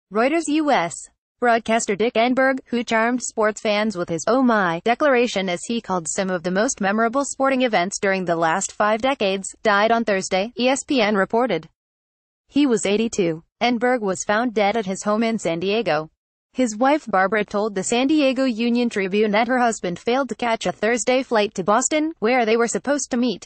Reuters U.S. Broadcaster Dick Enberg, who charmed sports fans with his "oh my" declaration as he called some of the most memorable sporting events during the last 5 decades, died on Thursday, ESPN reported. He was 82. Enberg was found dead at his home in San Diego. His wife Barbara told the San Diego UnionTribune that her husband failed to catch a Thursday flight to Boston, where they were supposed to meet.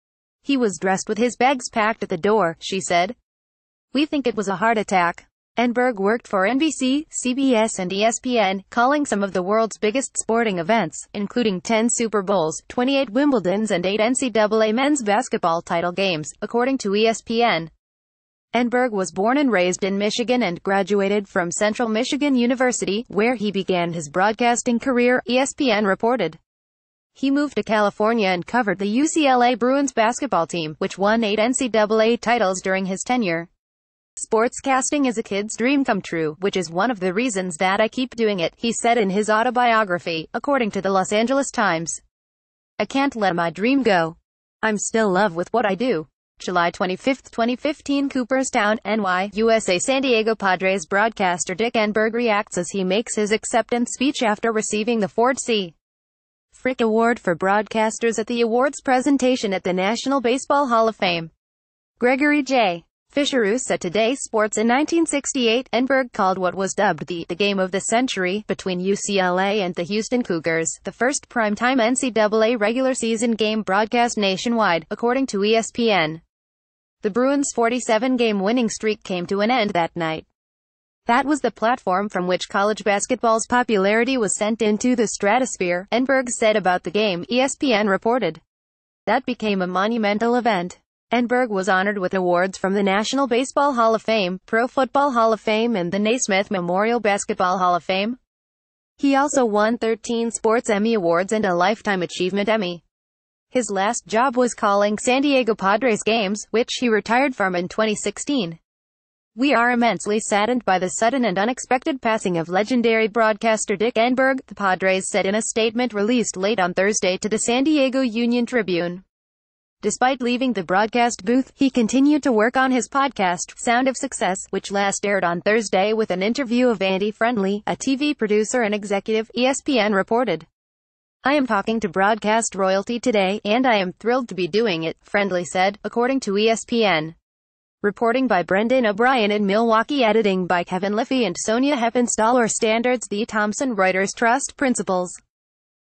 He was dressed with his bags packed at the door, she said. "We think it was a heart attack." Enberg worked for NBC, CBS and ESPN, calling some of the world's biggest sporting events, including 10 Super Bowls, 28 Wimbledons and 8 NCAA men's basketball title games, according to ESPN. Enberg was born and raised in Michigan and graduated from Central Michigan University, where he began his broadcasting career, ESPN reported. He moved to California and covered the UCLA Bruins basketball team, which won 8 NCAA titles during his tenure. "Sportscasting is a kid's dream come true, which is one of the reasons that I keep doing it," he said in his autobiography, according to the Los Angeles Times. "I can't let my dream go. I'm still in love with what I do." July 25, 2015. Cooperstown, NY, USA. San Diego Padres broadcaster Dick Enberg reacts as he makes his acceptance speech after receiving the Ford C. Frick Award for broadcasters at the awards presentation at the National Baseball Hall of Fame. Gregory J. Fisher said Today Sports in 1968, Enberg called what was dubbed the game of the century, between UCLA and the Houston Cougars, the first primetime NCAA regular season game broadcast nationwide, according to ESPN. The Bruins' 47-game winning streak came to an end that night. That was the platform from which college basketball's popularity was sent into the stratosphere, Enberg said about the game, ESPN reported. That became a monumental event. Enberg was honored with awards from the National Baseball Hall of Fame, Pro Football Hall of Fame and the Naismith Memorial Basketball Hall of Fame. He also won 13 Sports Emmy Awards and a Lifetime Achievement Emmy. His last job was calling San Diego Padres games, which he retired from in 2016. "We are immensely saddened by the sudden and unexpected passing of legendary broadcaster Dick Enberg," the Padres said in a statement released late on Thursday to the San Diego Union-Tribune. Despite leaving the broadcast booth, he continued to work on his podcast, Sound of Success, which last aired on Thursday with an interview of Andy Friendly, a TV producer and executive, ESPN reported. "I am talking to broadcast royalty today, and I am thrilled to be doing it," Friendly said, according to ESPN. Reporting by Brendan O'Brien in Milwaukee, editing by Kevin Liffey and Sonia Heppenstall. Standards The Thomson Reuters Trust Principles.